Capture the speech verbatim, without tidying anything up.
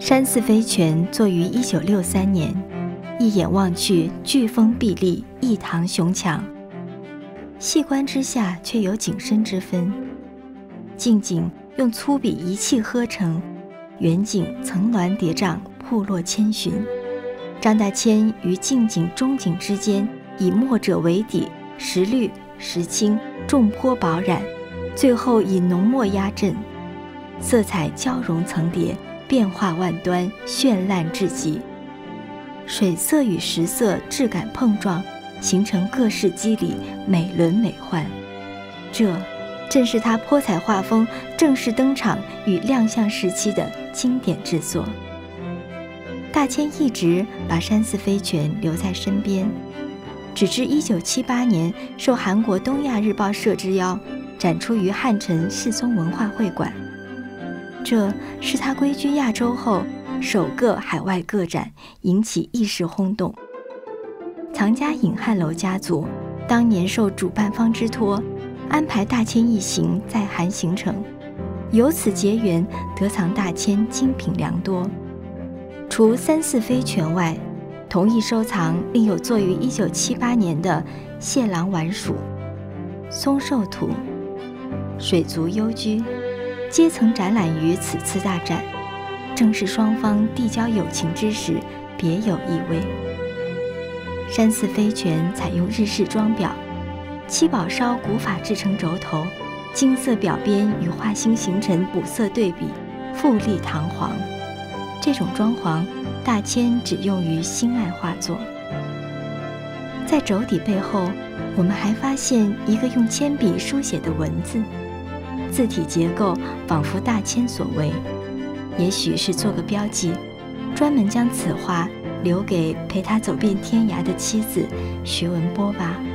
山寺飞泉作于一九六三年，一眼望去，巨峰壁立，一堂雄强。细观之下，却有景深之分。近景用粗笔一气呵成，远景层峦叠嶂，瀑落千寻。张大千于近景中景之间，以墨者为底，时绿时青，重泼薄染，最后以浓墨压阵，色彩交融层叠，变化万端，绚烂至极。水色与石色质感碰撞，形成各式肌理，美轮美奂。这正是他泼彩画风正式登场与亮相时期的经典之作。大千一直把山寺飞泉留在身边，直至一九七八年受韩国东亚日报社之邀，展出于汉城世宗文化会馆。这是他归居亚洲后首个海外个展，引起一时轰动。藏家尹汉楼家族当年受主办方之托，安排大千一行在韩行程，由此结缘，得藏大千精品良多。除三寺飞泉外，同一收藏另有作于一九七八年的蟹狼丸鼠、松寿图、水族幽居，皆曾展览于此次大展，正是双方递交友情之时，别有意味。山寺飞泉采用日式装裱，七宝烧古法制成轴头，金色表边与花心形成补色对比，富丽堂皇。这种装潢，大千只用于心爱画作。在轴底背后，我们还发现一个用铅笔书写的文字，字体结构仿佛大千所为，也许是做个标记，专门将此画留给陪他走遍天涯的妻子徐文波吧。